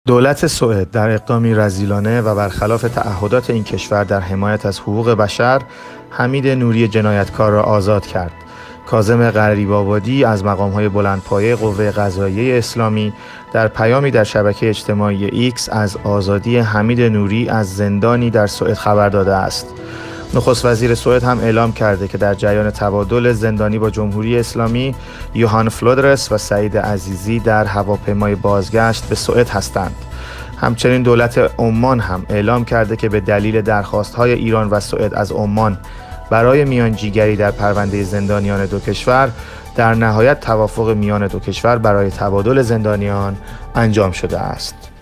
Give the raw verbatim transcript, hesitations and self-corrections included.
دولت سوئد در اقدامی رذیلانه و برخلاف تعهدات این کشور در حمایت از حقوق بشر، حمید نوری جنایتکار را آزاد کرد. کاظم غریب‌آبادی از مقام‌های بلندپایه قوه قضاییه اسلامی در پیامی در شبکه اجتماعی ایکس از آزادی حمید نوری از زندانی در سوئد خبر داده است. نخست وزیر سوئد هم اعلام کرده که در جریان تبادل زندانی با جمهوری اسلامی، یوهان فلودرس و سعید عزیزی در هواپیمای بازگشت به سوئد هستند. همچنین دولت عمان هم اعلام کرده که به دلیل درخواست‌های ایران و سوئد از عمان برای میانجیگری در پرونده زندانیان دو کشور، در نهایت توافق میان دو کشور برای تبادل زندانیان انجام شده است.